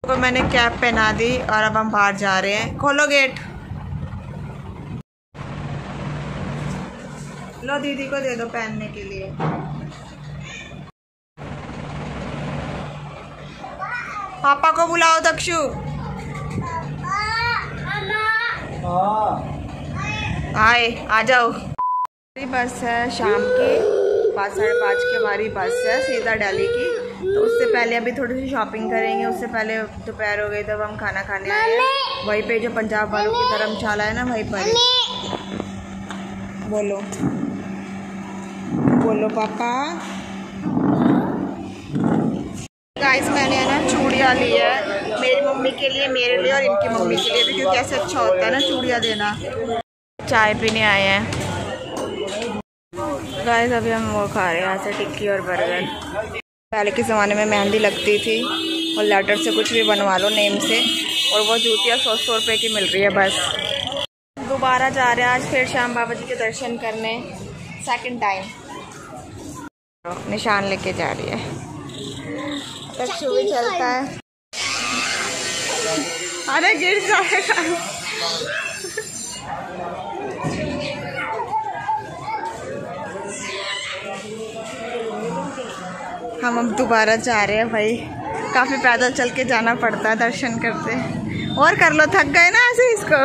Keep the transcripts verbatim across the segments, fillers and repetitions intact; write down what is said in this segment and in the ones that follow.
को मैंने कैप पहना दी और अब हम बाहर जा रहे हैं। खोलो गेट। लो दीदी को दे दो पहनने के लिए। पापा को बुलाओ दक्षु। आए आ जाओ। बस है शाम की पाँच साढ़े पाँच की हमारी बस है सीधा दिल्ली की। तो उससे पहले अभी थोड़ी सी शॉपिंग करेंगे। उससे पहले दोपहर हो गई तब हम खाना खाने आए हैं। वहीं पे जो पंजाब वालों की धर्मशाला है ना वहीं पर। बोलो बोलो पापा। गाइस मैंने है ना चूड़ियाँ ली है मेरी मम्मी के लिए, मेरे लिए और इनकी मम्मी के लिए भी, क्योंकि ऐसे अच्छा होता है ना चूड़ियाँ देना। चाय पीने आए हैं गाइस। अभी हम वो खा रहे हैं यहाँ से टिक्की और बर्गर। पहले के ज़माने में मेहंदी लगती थी और लेटर से कुछ भी बनवा लो नेम से, और वो जूतियाँ सौ सौ रुपये की मिल रही है बस। दोबारा जा रहे हैं आज फिर श्याम बाबा जी के दर्शन करने सेकंड टाइम। निशान लेके जा रही है। दक्षु भी चलता है। अरे गिर जाएगा। हम अब दोबारा जा रहे हैं भाई। काफ़ी पैदल चल के जाना पड़ता है दर्शन करते। और कर लो, थक गए ना ऐसे इसको।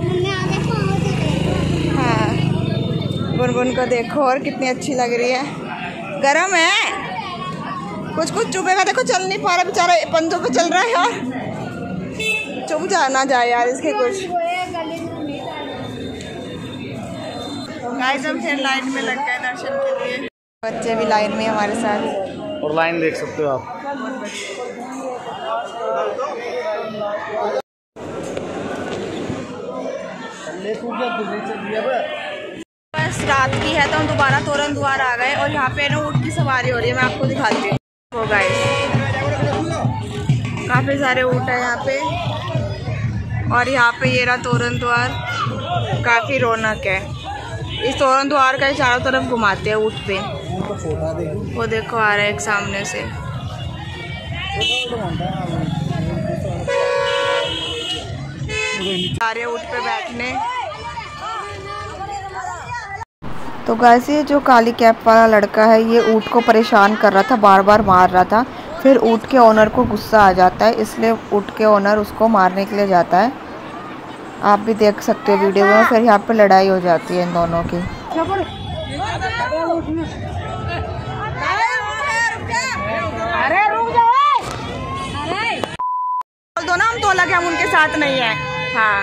हाँ गुनगुन को देखो और कितनी अच्छी लग रही है। गरम है, कुछ कुछ चुभेगा। देखो चल नहीं पा रहा बेचारा, पंजों पे चल रहा है यार। चुभ जाना जाए यार इसके कुछ। गाइस हम फिर लाइन में लग गए दर्शन के लिए। बच्चे भी लाइन में हमारे साथ। और लाइन देख सकते हो आप। बस रात की है तो हम दोबारा तोरण द्वार आ गए और यहाँ पे ना ऊँट की सवारी हो रही है। मैं आपको दिखाती हूँ। हो गाइस काफ़ी सारे ऊँट है यहाँ पे, और यहाँ पे ये रहा तोरण द्वार। काफ़ी रौनक है। इस तोरण द्वार का चारों तरफ घुमाते हैं ऊँट पे। वो देखो आ रहा है एक सामने से। सारे ऊँट पे बैठने। तो गाइस ये जो काली कैप वाला लड़का है ये ऊँट को परेशान कर रहा था, बार बार मार रहा था। फिर ऊँट के ओनर को गुस्सा आ जाता है, इसलिए ऊँट के ओनर उसको मारने के लिए जाता है। आप भी देख सकते हो वीडियो में। फिर यहाँ पे लड़ाई हो जाती है इन दोनों की। अरे रुक जाओ, बोल दो ना हम तोला के हम उनके साथ नहीं है। हाँ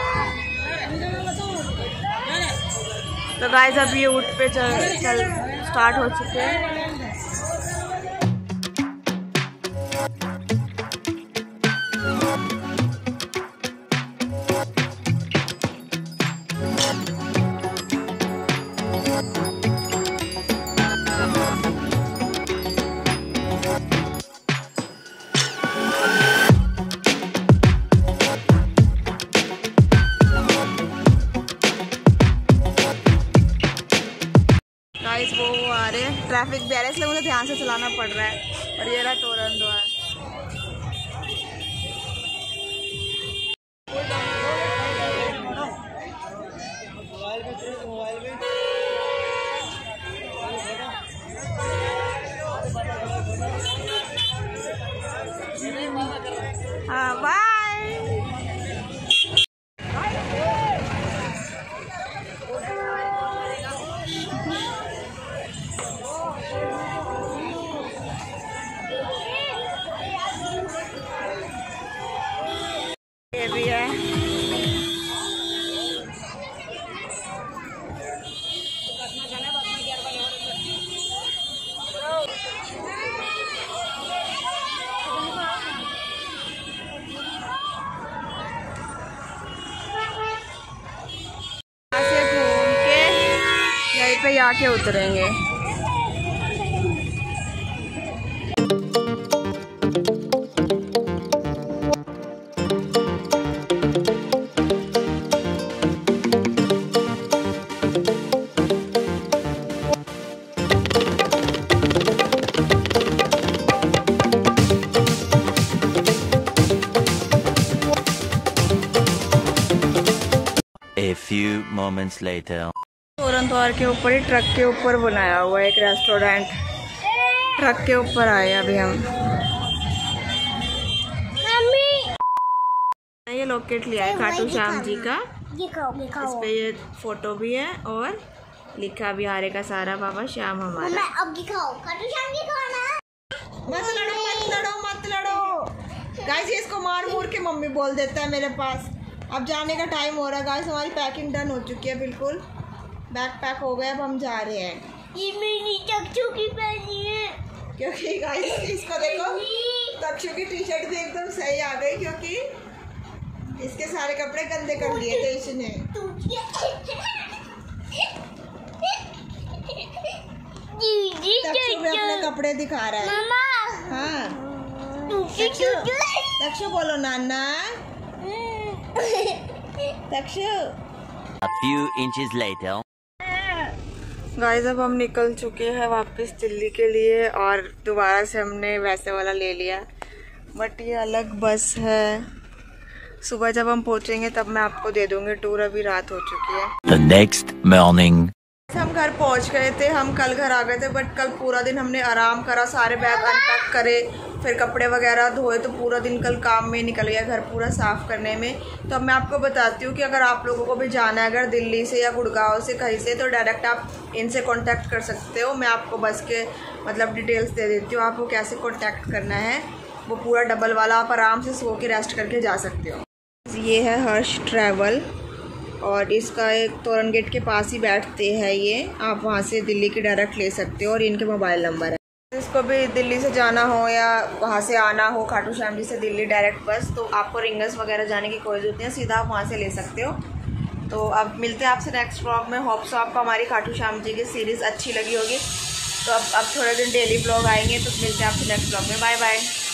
तो गाइस अब ये ऊँट पे चल चल स्टार्ट हो चुके हैं। गाइस वो वो आ रहे हैं, ट्रैफिक भी आ रहा है इसलिए मुझे ध्यान से चलाना पड़ रहा है। और ये रहा तोरण द्वार। हाँ बाय। ये भी है। ऐसे घूम के यहीं पे आके उतरेंगे। few moments later. तोरण द्वार के ऊपर ही ट्रक के ऊपर बनाया हुआ एक रेस्टोरेंट। ट्रक के ऊपर आए अभी हम। ये लॉकेट लिया है खाटू श्याम जी का। इस पे ये फोटो भी है और लिखा भी हारे का सारा बाबा श्याम हमारा। अब दिखाओ खाटू श्याम जी को ना। मत लड़ो मत लड़ो मत लड़ो गाइस, ये इसको मार मूर के मम्मी बोल देता है मेरे पास। अब जाने का टाइम हो रहा है गाइस, हमारी पैकिंग डन हो चुकी है, बिल्कुल बैग पैक हो गया। अब हम जा रहे हैं। ये मेरी तक्षु की पहनी है क्योंकि गाइस इसको देखो, तक्षु की टी शर्ट भी एकदम सही आ गई क्योंकि इसके सारे कपड़े गंदे कर दिए थे इसने। तक्षु भी अपने कपड़े दिखा रहा है। हाँ तक्षु, तक्षु बोलो नाना। Takshu. A few inches later. Guys अब हम निकल चुके हैं वापस दिल्ली के लिए और दोबारा से हमने वैसे वाला ले लिया, बट ये अलग बस है। सुबह जब हम पहुंचेंगे तब मैं आपको दे दूंगी टूर, अभी रात हो चुकी है। The next morning. हम घर पहुंच गए थे, हम कल घर आ गए थे, बट कल पूरा दिन हमने आराम करा, सारे बैग अनपैक करे, फिर कपड़े वगैरह धोए, तो पूरा दिन कल काम में निकल गया, घर पूरा साफ़ करने में। तो अब मैं आपको बताती हूँ कि अगर आप लोगों को भी जाना है अगर दिल्ली से या गुड़गांव से कहीं से, तो डायरेक्ट आप इनसे कांटेक्ट कर सकते हो। मैं आपको बस के मतलब डिटेल्स दे देती हूँ, आपको कैसे कांटेक्ट करना है। वो पूरा डबल वाला, आप आराम से सो के रेस्ट करके जा सकते हो। ये है हर्ष ट्रैवल और इसका एक तोरण गेट के पास ही बैठते हैं ये, आप वहाँ से दिल्ली की डायरेक्ट ले सकते हो और इनके मोबाइल नंबर है। जिसको भी दिल्ली से जाना हो या वहाँ से आना हो खाटू श्याम जी से दिल्ली डायरेक्ट बस, तो आपको रिंगर्स वगैरह जाने की कोई जरूरत नहीं है, सीधा आप वहाँ से ले सकते हो। तो अब मिलते हैं आपसे नेक्स्ट व्लॉग में। होप सो आपको हमारी खाटू श्याम जी की सीरीज़ अच्छी लगी होगी। तो अब अब थोड़े दिन डेली व्लॉग आएंगे, तो मिलते हैं आपसे नेक्स्ट व्लॉग में। Bye bye.